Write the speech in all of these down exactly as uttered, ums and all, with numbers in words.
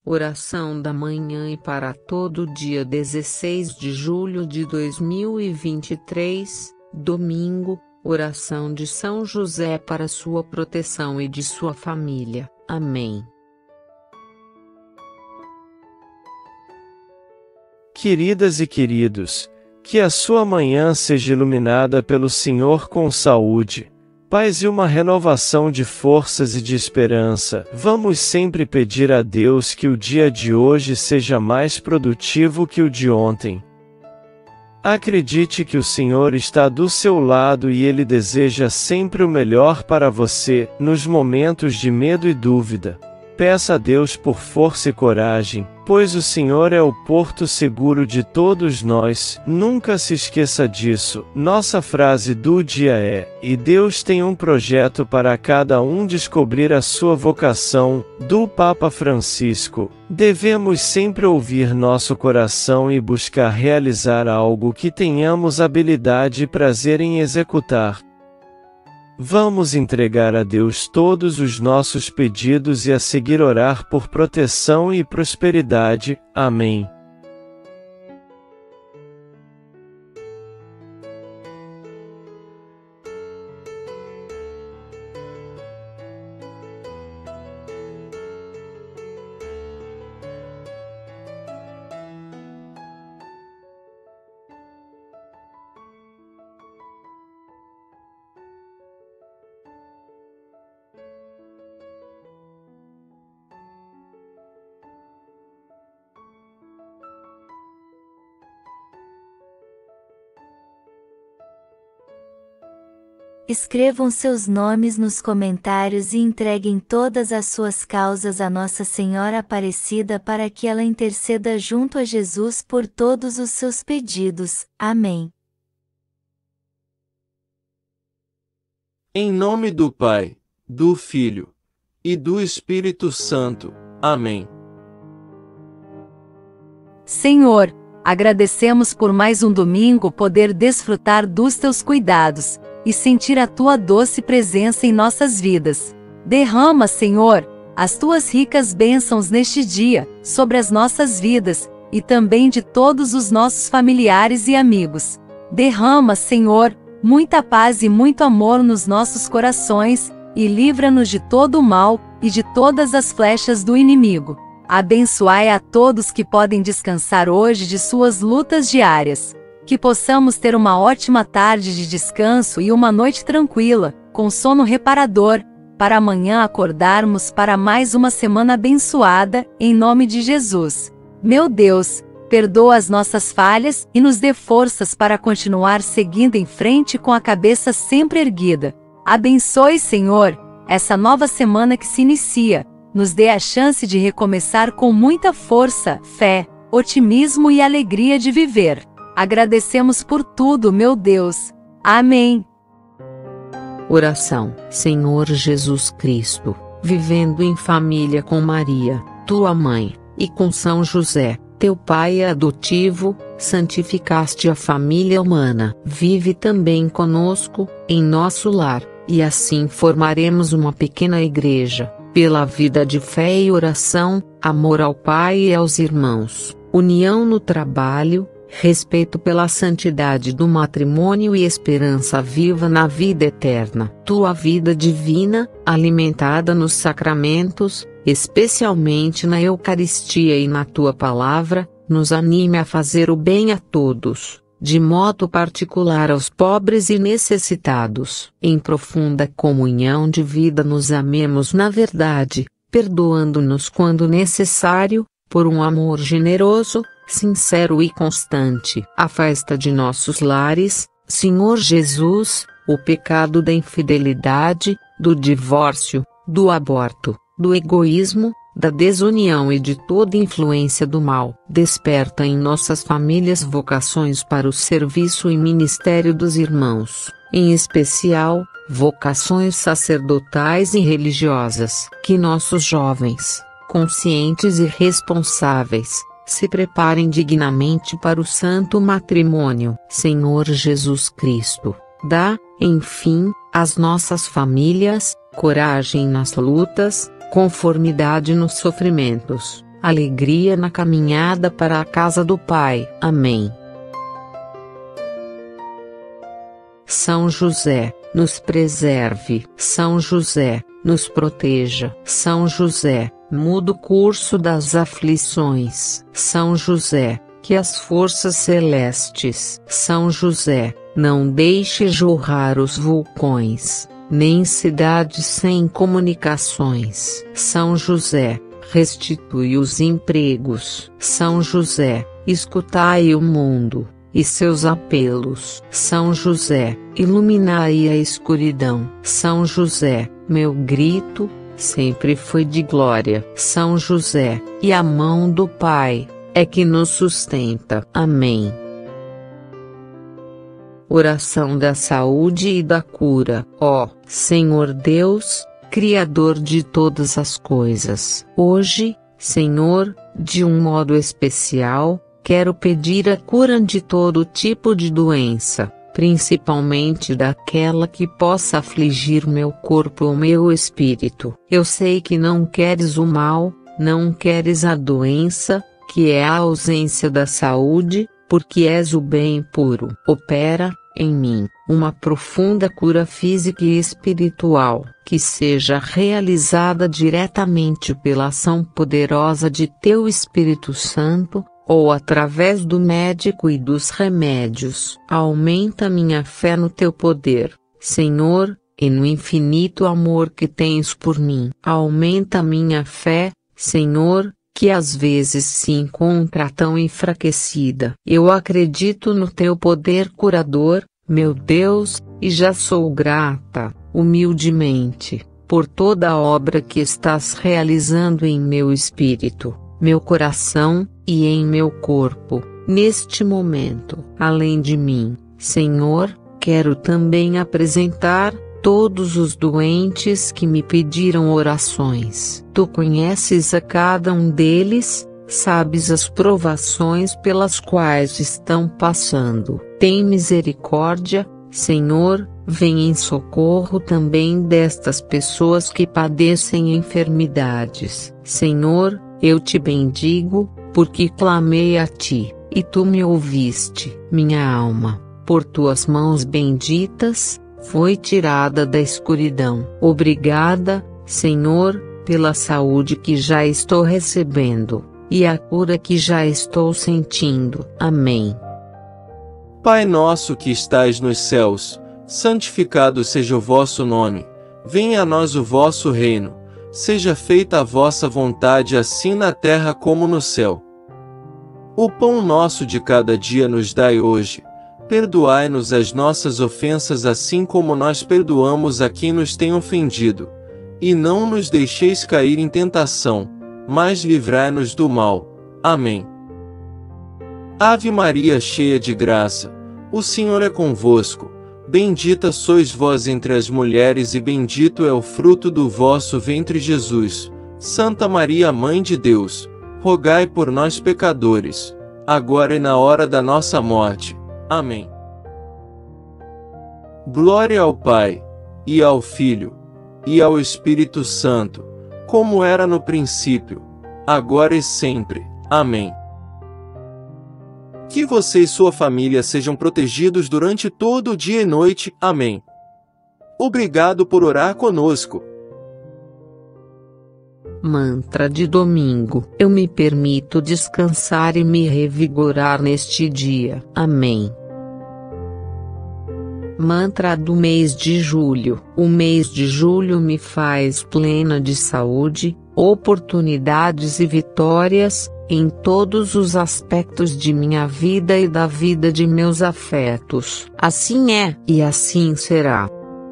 Oração da manhã e para todo dia dezesseis de julho de dois mil e vinte e três, domingo, oração de São José para sua proteção e de sua família. Amém. Queridas e queridos, que a sua manhã seja iluminada pelo Senhor com saúde, paz e uma renovação de forças e de esperança. Vamos sempre pedir a Deus que o dia de hoje seja mais produtivo que o de ontem. Acredite que o Senhor está do seu lado e Ele deseja sempre o melhor para você, nos momentos de medo e dúvida. Peça a Deus por força e coragem, pois o Senhor é o porto seguro de todos nós. Nunca se esqueça disso. Nossa frase do dia é: e Deus tem um projeto para cada um descobrir a sua vocação, do Papa Francisco. Devemos sempre ouvir nosso coração e buscar realizar algo que tenhamos habilidade e prazer em executar. Vamos entregar a Deus todos os nossos pedidos e a seguir orar por proteção e prosperidade. Amém. Escrevam seus nomes nos comentários e entreguem todas as suas causas a Nossa Senhora Aparecida para que ela interceda junto a Jesus por todos os seus pedidos. Amém. Em nome do Pai, do Filho e do Espírito Santo. Amém. Senhor, agradecemos por mais um domingo poder desfrutar dos teus cuidados e sentir a tua doce presença em nossas vidas. Derrama, Senhor, as tuas ricas bênçãos neste dia, sobre as nossas vidas, e também de todos os nossos familiares e amigos. Derrama, Senhor, muita paz e muito amor nos nossos corações, e livra-nos de todo o mal, e de todas as flechas do inimigo. Abençoai a todos que podem descansar hoje de suas lutas diárias. Que possamos ter uma ótima tarde de descanso e uma noite tranquila, com sono reparador, para amanhã acordarmos para mais uma semana abençoada, em nome de Jesus. Meu Deus, perdoa as nossas falhas e nos dê forças para continuar seguindo em frente com a cabeça sempre erguida. Abençoe, Senhor, essa nova semana que se inicia. Nos dê a chance de recomeçar com muita força, fé, otimismo e alegria de viver. Agradecemos por tudo, meu Deus. Amém. Oração. Senhor Jesus Cristo, vivendo em família com Maria, tua mãe, e com São José, teu pai adotivo, santificaste a família humana. Vive também conosco, em nosso lar, e assim formaremos uma pequena igreja, pela vida de fé e oração, amor ao Pai e aos irmãos, união no trabalho, respeito pela santidade do matrimônio e esperança viva na vida eterna. Tua vida divina, alimentada nos sacramentos, especialmente na Eucaristia e na tua palavra, nos anime a fazer o bem a todos, de modo particular aos pobres e necessitados. Em profunda comunhão de vida nos amemos na verdade, perdoando-nos quando necessário, por um amor generoso, sincero e constante. Afasta de nossos lares, Senhor Jesus, o pecado da infidelidade, do divórcio, do aborto, do egoísmo, da desunião e de toda influência do mal. Desperta em nossas famílias vocações para o serviço e ministério dos irmãos, em especial, vocações sacerdotais e religiosas. Que nossos jovens, conscientes e responsáveis, se preparem dignamente para o santo matrimônio. Senhor Jesus Cristo, dá, enfim, às nossas famílias, coragem nas lutas, conformidade nos sofrimentos, alegria na caminhada para a casa do Pai. Amém. São José, nos preserve. São José, nos proteja. São José, muda o curso das aflições. São José, que as forças celestes. São José, não deixe jorrar os vulcões, nem cidades sem comunicações. São José, restitui os empregos. São José, escutai o mundo e seus apelos. São José, iluminai a escuridão. São José, meu grito, sempre foi de glória. São José, e a mão do Pai é que nos sustenta. Amém. Oração da saúde e da cura. Ó Senhor Deus, Criador de todas as coisas, hoje, Senhor, de um modo especial, quero pedir a cura de todo tipo de doença, principalmente daquela que possa afligir meu corpo ou meu espírito. Eu sei que não queres o mal, não queres a doença, que é a ausência da saúde, porque és o bem puro. Opera em mim uma profunda cura física e espiritual, que seja realizada diretamente pela ação poderosa de Teu Espírito Santo, ou através do médico e dos remédios. Aumenta minha fé no Teu poder, Senhor, e no infinito amor que tens por mim. Aumenta minha fé, Senhor, que às vezes se encontra tão enfraquecida. Eu acredito no Teu poder curador, meu Deus, e já sou grata, humildemente, por toda a obra que estás realizando em meu espírito, meu coração, e em meu corpo, neste momento. Além de mim, Senhor, quero também apresentar todos os doentes que me pediram orações. Tu conheces a cada um deles, sabes as provações pelas quais estão passando. Tem misericórdia, Senhor, vem em socorro também destas pessoas que padecem enfermidades. Senhor, eu te bendigo, porque clamei a ti, e tu me ouviste. Minha alma, por tuas mãos benditas, foi tirada da escuridão. Obrigada, Senhor, pela saúde que já estou recebendo, e a cura que já estou sentindo. Amém. Pai nosso que estais nos céus, santificado seja o vosso nome. Venha a nós o vosso reino. Seja feita a vossa vontade assim na terra como no céu. O pão nosso de cada dia nos dai hoje. Perdoai-nos as nossas ofensas assim como nós perdoamos a quem nos tem ofendido. E não nos deixeis cair em tentação, mas livrai-nos do mal. Amém. Ave Maria, cheia de graça, o Senhor é convosco. Bendita sois vós entre as mulheres e bendito é o fruto do vosso ventre Jesus. Santa Maria, Mãe de Deus, rogai por nós pecadores, agora e na hora da nossa morte. Amém. Glória ao Pai, e ao Filho, e ao Espírito Santo, como era no princípio, agora e sempre. Amém. Que você e sua família sejam protegidos durante todo o dia e noite. Amém. Obrigado por orar conosco. Mantra de domingo. Eu me permito descansar e me revigorar neste dia. Amém. Mantra do mês de julho. O mês de julho me faz plena de saúde, oportunidades e vitórias, em todos os aspectos de minha vida e da vida de meus afetos. Assim é, e assim será.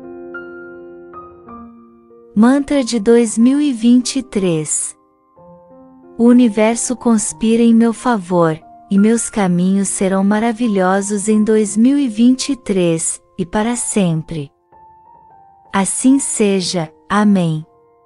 Mantra de dois mil e vinte e três. O universo conspira em meu favor, e meus caminhos serão maravilhosos em dois mil e vinte e três, e para sempre. Assim seja. Amém.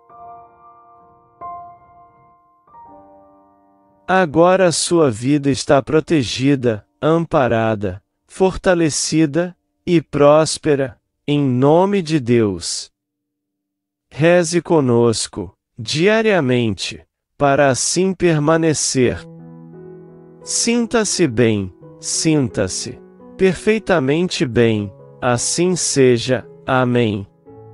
Agora a sua vida está protegida, amparada, fortalecida e próspera, em nome de Deus. Reze conosco, diariamente, para assim permanecer. Sinta-se bem, sinta-se perfeitamente bem, assim seja. Amém.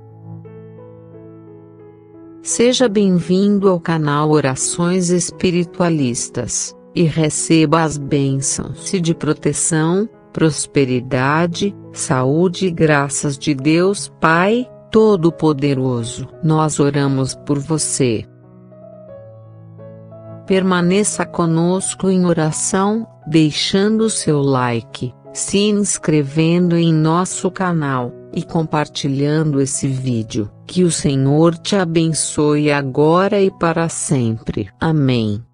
Seja bem-vindo ao canal Orações Espiritualistas, e receba as bênçãos de proteção, prosperidade, saúde e graças de Deus Pai Todo-Poderoso. Nós oramos por você. Permaneça conosco em oração, deixando seu like, se inscrevendo em nosso canal e compartilhando esse vídeo. Que o Senhor te abençoe agora e para sempre. Amém.